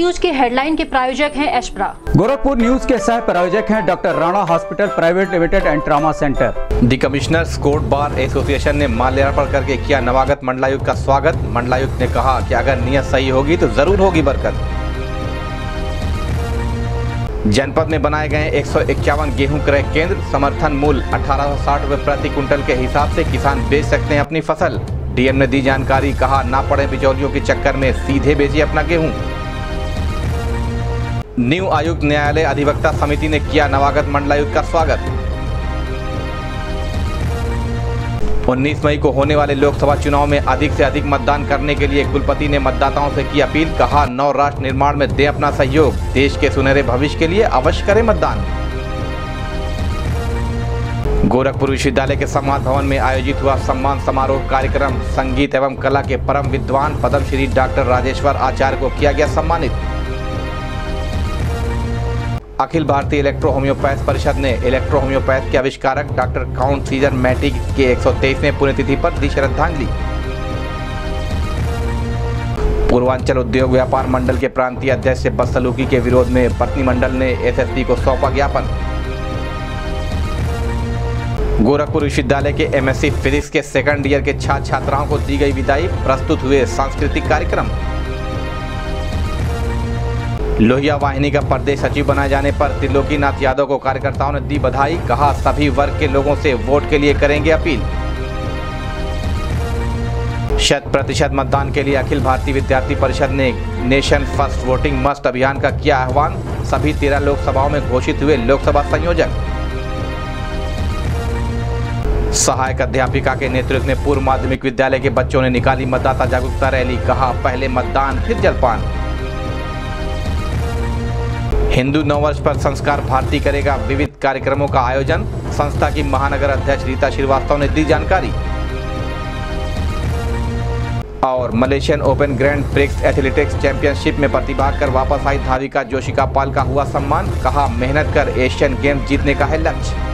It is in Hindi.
न्यूज के हेडलाइन के प्रायोजक हैं एशप्रा। गोरखपुर न्यूज के सह प्रायोजक हैं doctor Rana hospital private limited and trauma centre. The commissioners court bar association ने माल्यार्पण करके किया नवागत मंडलायुक्त का स्वागत। मंडलायुक्त ने कहा कि अगर नीयत सही होगी तो जरूर होगी बरकत। जनपद में बनाए गए 151 गेहूं क्रय केंद्र, समर्थन मूल्य 1860 रुपए प्रति कुंटल के हिसाब से किसान बेच सकते हैं अपनी फसल। डीएम ने दी जानकारी, कहा ना पड़े बिचौलियों के चक्कर में, सीधे बेचिए अपना गेहूं। न्यू आयुक्त न्यायालय अधिवक्ता समिति ने किया नवागत मंडलायुक्त का स्वागत। 19 मई को होने वाले लोकसभा चुनाव में अधिक से अधिक मतदान करने के लिए कुलपति ने मतदाताओं से की अपील, कहा नव राष्ट्र निर्माण में दें अपना सहयोग, देश के सुनहरे भविष्य के लिए अवश्य करें मतदान। गोरखपुर विश्वविद्यालय के संवाद भवन में आयोजित हुआ सम्मान समारोह कार्यक्रम। संगीत एवं कला के परम विद्वान पद्मश्री डॉक्टर राजेश्वर आचार्य को किया गया सम्मानित। अखिल भारतीय इलेक्ट्रो होम्योपैथ परिषद ने इलेक्ट्रो होम्योपैथ के आविष्कारक डॉक्टर काउंट सीजर मैटिक के 123वें पुण्यतिथि पर दी श्रद्धांजलि। पूर्वांचल उद्योग व्यापार मंडल के प्रांतीय अध्यक्ष से बदसलूकी के विरोध में पत्नी मंडल ने एसएसपी को सौंपा ज्ञापन। गोरखपुर विश्वविद्यालय के एमएससी फिजिक्स के सेकंड ईयर के छात्र छात्राओं को दी गई विदाई, प्रस्तुत हुए सांस्कृतिक कार्यक्रम। लोहिया वाहिनी का प्रदेश सचिव बनाए जाने पर त्रिलोकीनाथ यादव को कार्यकर्ताओं ने दी बधाई, कहा सभी वर्ग के लोगों से वोट के लिए करेंगे अपील। 100% मतदान के लिए अखिल भारतीय विद्यार्थी परिषद ने नेशन फर्स्ट वोटिंग मस्ट अभियान का किया आह्वान, सभी 13 लोकसभाओं में घोषित हुए लोकसभा संयोजक। सहायक अध्यापिका के नेतृत्व में पूर्व माध्यमिक विद्यालय के बच्चों ने निकाली मतदाता जागरूकता रैली, कहा पहले मतदान फिर जलपान। हिंदू नववर्ष पर संस्कार भारती करेगा विविध कार्यक्रमों का आयोजन, संस्था की महानगर अध्यक्ष रीता श्रीवास्तव ने दी जानकारी। और Malaysian open grand prix athletics championship में प्रतिभाग कर वापस आई धाविका जोशिका पाल का हुआ सम्मान, कहा मेहनत कर एशियन गेम्स जीतने का है लक्ष्य।